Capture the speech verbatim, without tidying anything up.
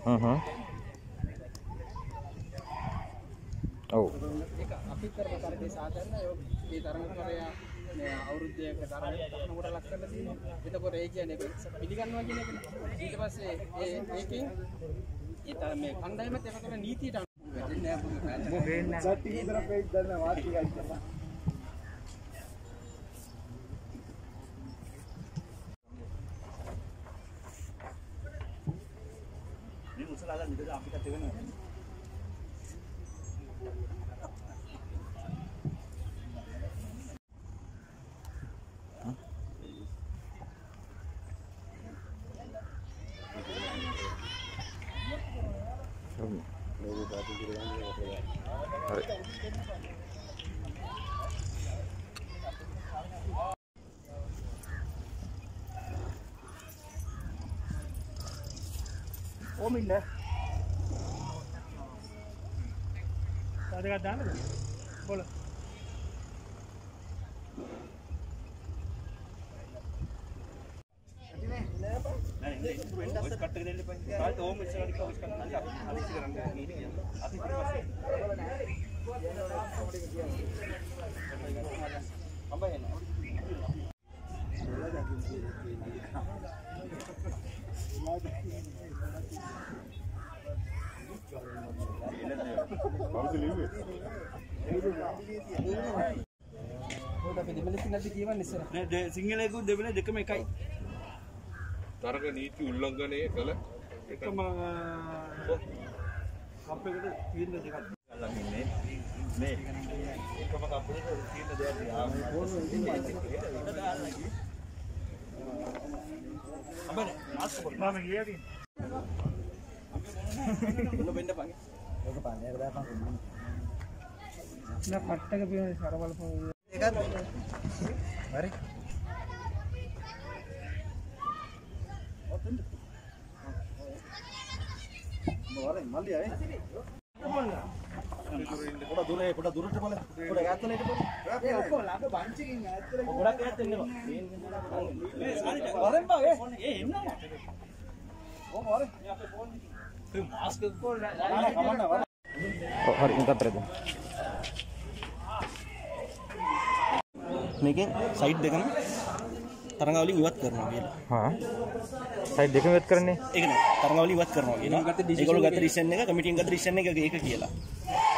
හ්ම් හ්ම්. ඔව්. ඒක අපි කරපු තරගේ සාධාරණ ඒ තරඟතරය මේ අවුරුද්දයක තරඟ කොට ලක් කරලා තියෙනවා. එතකොට ඒ කියන්නේ පිළිගන්නවා කියන එක. ඊට පස්සේ ඒ ඒකෙන් ඒ මේ කණ්ඩායමත් එකතර නීතියට අනුව වෙන්නේ නැහැ. මොකද වෙන්නේ නැහැ. සත්‍ය විතර පෙයි දන්න වාටි ගන්න. මේ මුසලාලා නිකද අපිට තේරෙන්නේ. Oh minda. Ada kat dalam tu? Boleh. Ini ni apa? Nah ini window set cut kerja ni pun. Kalau tu home isi lagi kau isi kan nanti aku ada isi kerana ini ni. Aku terpaksa. Apa ini? සිංහලයකු දෙවන දෙකම එකයි. තරග නීති උල්ලංඝනය කළ එකම කම්පයකට තීරණ දෙකක් අල්ලන් ඉන්නේ. මේ එකම කම්පයකට තීරණ දෙකක් අපේ මාස්ක් පොඩි මම ගියා තියෙන. උන බෙන්ඩ පංගේ. ඔක පන්නේ දාපන්. ना पट्टा के भी सारा वाला फोन एक आध अरे बोले माल दिया है थोड़ा दूर है थोड़ा दूर से बोले थोड़ा गात नहीं बोले ओको लागे बांची की गात थोड़ा कहते हैं अरे बा ये इन्ना वो बोले फिर मास्क को और इनका तरह මේකෙන් සයිඩ් දෙකම තරංගවලින් ඉවත් කරනවා කියලා. හා. සයිඩ් දෙකම ඉවත් කරන්නේ? ඒක නෑ. තරංගවලින් ඉවත් කරනවා කියනවා. ඒගොල්ලෝ ගත්ත ඩිසිෂන් එක කමිටියෙන් ගත්ත ඩිසිෂන් එක ඒක කියලා.